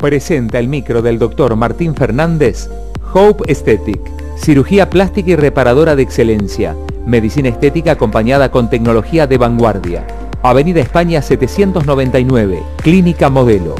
Presenta el micro del doctor Martín Fernández, Hope Aesthetic, cirugía plástica y reparadora de excelencia, medicina estética acompañada con tecnología de vanguardia. Avenida España 799, Clínica Modelo.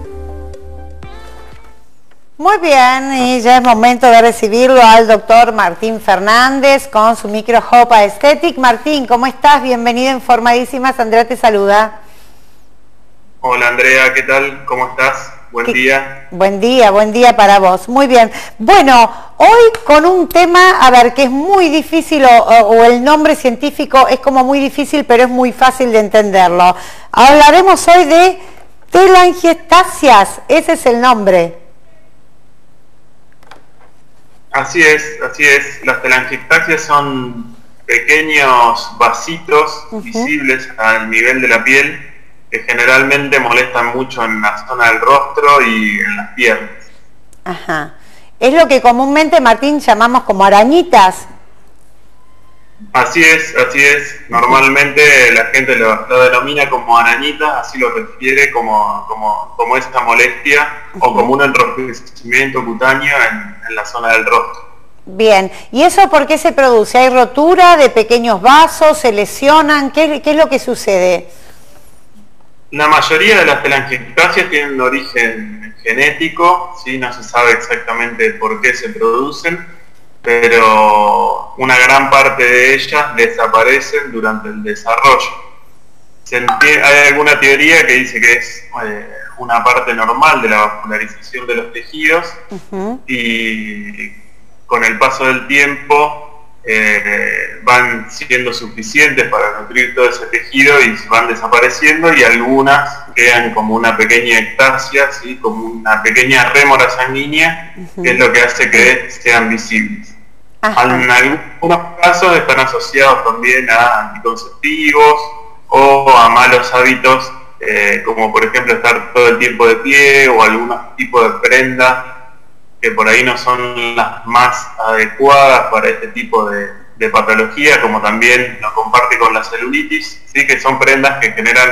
Muy bien, y ya es momento de recibirlo al doctor Martín Fernández con su micro Hope Aesthetic. Martín, ¿cómo estás? Bienvenido en Formadísimas. Andrea te saluda. Hola Andrea, ¿qué tal? ¿Cómo estás? Buen día. Buen día para vos. Muy bien. Bueno, hoy con un tema, a ver, que es muy difícil, o el nombre científico es como muy difícil, pero es muy fácil de entenderlo. Hablaremos hoy de telangiectasias, ese es el nombre. Así es. Las telangiectasias son pequeños vasitos visibles al nivel de la piel que generalmente molestan mucho en la zona del rostro y en las piernas. Ajá. Es lo que comúnmente, Martín, llamamos como arañitas. Así es. Normalmente la gente lo denomina como arañitas, así lo refiere como esta molestia o como un enrojecimiento cutáneo en la zona del rostro. Bien, ¿y eso por qué se produce? ¿Hay rotura de pequeños vasos? ¿Se lesionan? ¿Qué es lo que sucede? La mayoría de las telangiectasias tienen un origen genético, ¿sí? No se sabe exactamente por qué se producen, pero una gran parte de ellas desaparecen durante el desarrollo. Hay alguna teoría que dice que es una parte normal de la vascularización de los tejidos y con el paso del tiempo van siendo suficientes para nutrir todo ese tejido y van desapareciendo, y algunas quedan como una pequeña ectasia, ¿sí? Como una pequeña rémora sanguínea, que es lo que hace que sean visibles. En algunos casos están asociados también a anticonceptivos o a malos hábitos, como por ejemplo estar todo el tiempo de pie o algún tipo de prenda que por ahí no son las más adecuadas para este tipo de patología, como también lo comparte con la celulitis, ¿sí? Que son prendas que generan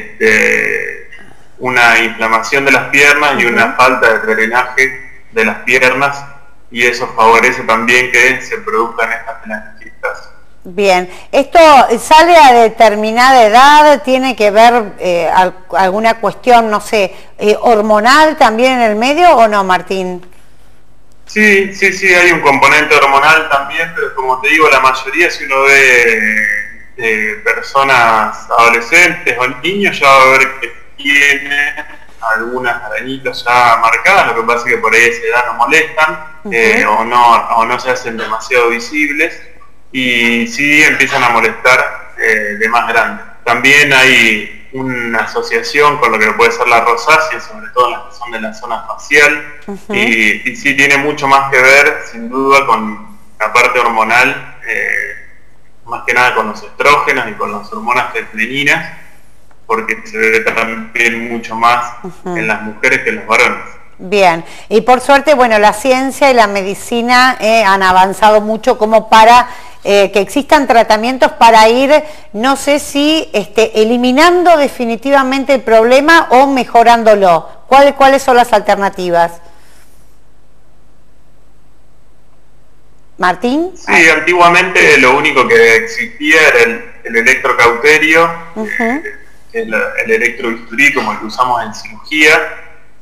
una inflamación de las piernas y una falta de drenaje de las piernas, y eso favorece también que se produzcan estas telangiectasias. Bien, ¿esto sale a determinada edad? ¿Tiene que ver alguna cuestión, no sé, hormonal también en el medio o no, Martín? Sí, hay un componente hormonal también, pero como te digo, la mayoría, si uno ve personas adolescentes o niños, ya va a ver que tiene algunas arañitas ya marcadas. Lo que pasa es que por ahí a esa edad no molestan o no se hacen demasiado visibles, y sí empiezan a molestar de más grande. También hay una asociación con lo que puede ser la rosácea, sobre todo en las que son de la zona facial, y sí tiene mucho más que ver, sin duda, con la parte hormonal, más que nada con los estrógenos y con las hormonas femeninas, porque se ve también mucho más en las mujeres que en los varones. Bien, y por suerte, bueno, la ciencia y la medicina han avanzado mucho como para que existan tratamientos para ir, no sé si eliminando definitivamente el problema o mejorándolo. ¿Cuáles son las alternativas? ¿Martín? Sí, antiguamente lo único que existía era el electrocauterio, el electrobisturí, como el que usamos en cirugía,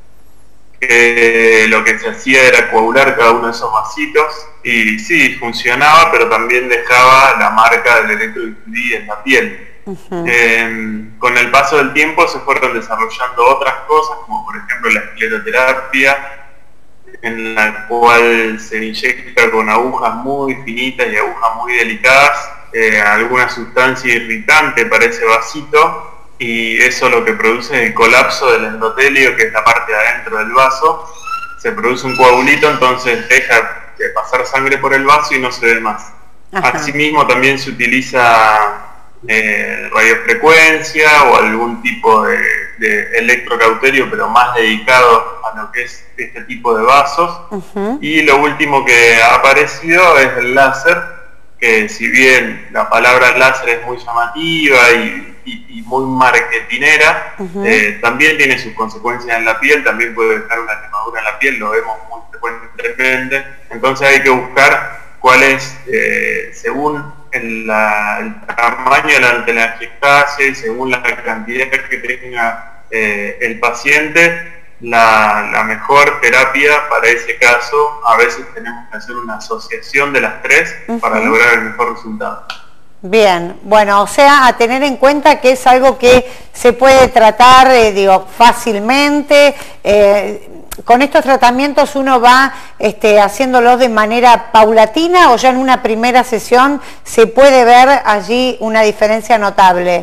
que lo que se hacía era coagular cada uno de esos vasitos, y sí, funcionaba, pero también dejaba la marca del electrobisturí en la piel. Con el paso del tiempo se fueron desarrollando otras cosas, como por ejemplo la escleroterapia, en la cual se inyecta con agujas muy finitas y agujas muy delicadas alguna sustancia irritante para ese vasito, y eso lo que produce es el colapso del endotelio, que es la parte de adentro del vaso. Se produce un coagulito, entonces deja de pasar sangre por el vaso y no se ve más. Asimismo también se utiliza radiofrecuencia o algún tipo de electrocauterio, pero más dedicado a lo que es este tipo de vasos. Y lo último que ha aparecido es el láser, que si bien la palabra láser es muy llamativa y y muy marketinera, también tiene sus consecuencias en la piel, también puede dejar una quemadura en la piel, lo vemos muy frecuentemente. Entonces hay que buscar cuál es, según el tamaño de la telangiectasia y según la cantidad que tenga el paciente, la mejor terapia para ese caso. A veces tenemos que hacer una asociación de las tres para lograr el mejor resultado. Bien, bueno, o sea, a tener en cuenta que es algo que se puede tratar, fácilmente. ¿Con estos tratamientos uno va haciéndolos de manera paulatina o ya en una primera sesión se puede ver allí una diferencia notable?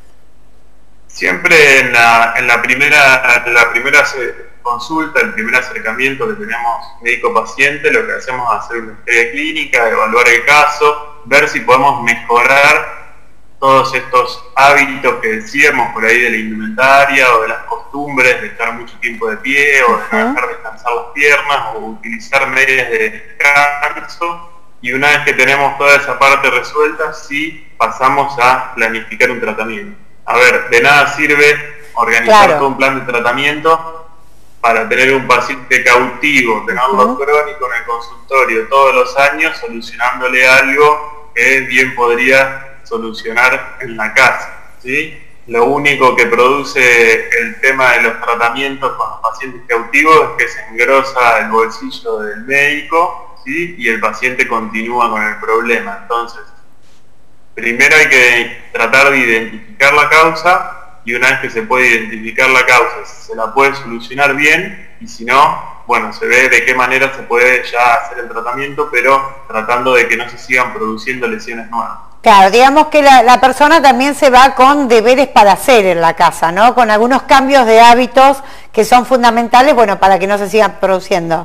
Siempre en la primera consulta, el primer acercamiento que tenemos médico-paciente, lo que hacemos es hacer una historia clínica, evaluar el caso, ver si podemos mejorar todos estos hábitos que decíamos por ahí de la indumentaria o de las costumbres de estar mucho tiempo de pie o de dejar descansar las piernas o utilizar medias de descanso. Y una vez que tenemos toda esa parte resuelta, sí pasamos a planificar un tratamiento. A ver, de nada sirve organizar todo un plan de tratamiento para tener un paciente cautivo, tenerlo crónico en el consultorio todos los años, solucionándole algo que bien podría solucionar en la casa, ¿sí? Lo único que produce el tema de los tratamientos con los pacientes cautivos es que se engrosa el bolsillo del médico, ¿sí? Y el paciente continúa con el problema. Entonces, primero hay que tratar de identificar la causa, y una vez que se puede identificar la causa, se la puede solucionar bien, y si no, bueno, se ve de qué manera se puede ya hacer el tratamiento, pero tratando de que no se sigan produciendo lesiones nuevas. Claro, digamos que la persona también se va con deberes para hacer en la casa, ¿no? Con algunos cambios de hábitos que son fundamentales, bueno, para que no se sigan produciendo.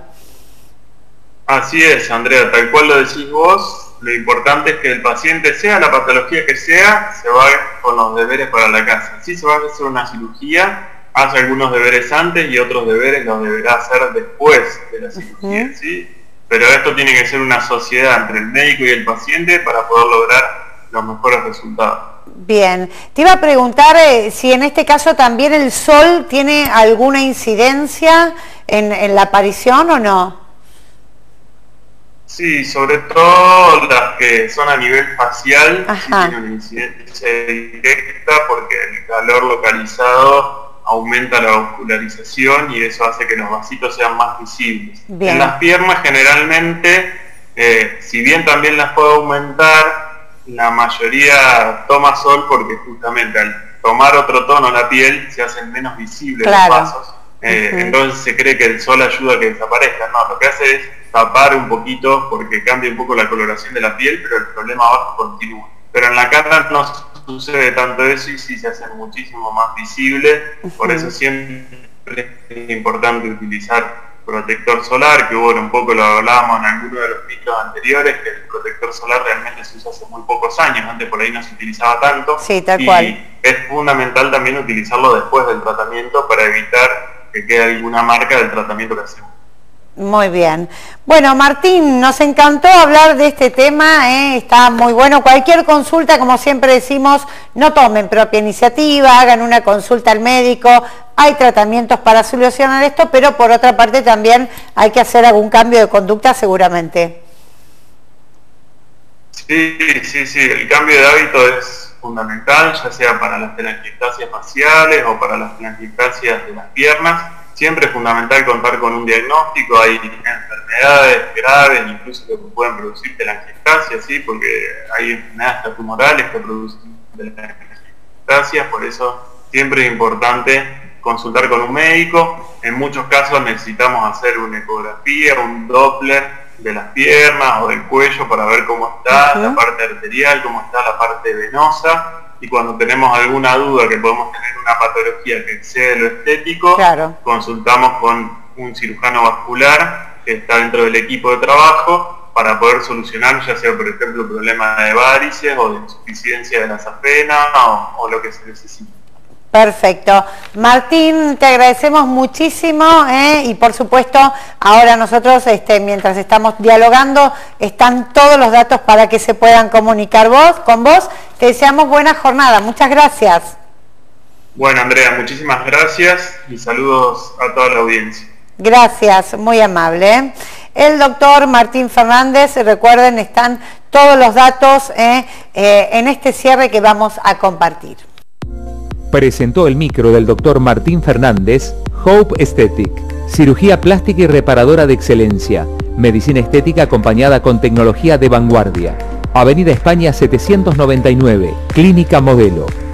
Así es, Andrea, tal cual lo decís vos. Lo importante es que el paciente, sea la patología que sea, se va con los deberes para la casa. Si se va a hacer una cirugía, hace algunos deberes antes y otros deberes los deberá hacer después de la cirugía, ¿sí? Pero esto tiene que ser una sociedad entre el médico y el paciente para poder lograr los mejores resultados. Bien, te iba a preguntar si en este caso también el sol tiene alguna incidencia en la aparición o no. Sí, sobre todo las que son a nivel facial, sí tienen una incidencia directa porque el calor localizado aumenta la vascularización y eso hace que los vasitos sean más visibles. Bien. En las piernas generalmente, si bien también las puede aumentar, la mayoría toma sol porque justamente al tomar otro tono la piel se hacen menos visibles los vasos. Entonces se cree que el sol ayuda a que desaparezca. No, lo que hace es tapar un poquito porque cambia un poco la coloración de la piel, pero el problema abajo continúa. Pero en la cara no sucede tanto eso y sí se hacen muchísimo más visibles, por eso siempre es importante utilizar protector solar, que bueno, un poco lo hablábamos en alguno de los mitos anteriores, que el protector solar realmente se usa hace muy pocos años, antes por ahí no se utilizaba tanto. Sí, tal cual. Y es fundamental también utilizarlo después del tratamiento para evitar que quede alguna marca del tratamiento que hacemos. Muy bien. Bueno, Martín, nos encantó hablar de este tema, está muy bueno. Cualquier consulta, como siempre decimos, no tomen propia iniciativa, hagan una consulta al médico. Hay tratamientos para solucionar esto, pero por otra parte también hay que hacer algún cambio de conducta seguramente. Sí, el cambio de hábito es fundamental, ya sea para las telangiectasias faciales o para las telangiectasias de las piernas. Siempre es fundamental contar con un diagnóstico. Hay enfermedades graves, incluso que pueden producir telangiectasias, ¿sí? Porque hay enfermedades tumorales que producen telangiectasias, por eso siempre es importante consultar con un médico. En muchos casos necesitamos hacer una ecografía, un Doppler de las piernas o del cuello para ver cómo está la parte arterial, cómo está la parte venosa. Y cuando tenemos alguna duda que podemos tener una patología que excede lo estético, consultamos con un cirujano vascular que está dentro del equipo de trabajo para poder solucionar, ya sea por ejemplo problemas de varices o de insuficiencia de la safena o lo que se necesite. Perfecto. Martín, te agradecemos muchísimo y por supuesto ahora nosotros, mientras estamos dialogando, están todos los datos para que se puedan comunicar con vos. Te deseamos buena jornada. Muchas gracias. Bueno, Andrea, muchísimas gracias y saludos a toda la audiencia. Gracias, muy amable. El doctor Martín Fernández, recuerden, están todos los datos en este cierre que vamos a compartir. Presentó el micro del doctor Martín Fernández, Hope Aesthetic, cirugía plástica y reparadora de excelencia, medicina estética acompañada con tecnología de vanguardia. Avenida España 799, Clínica Modelo.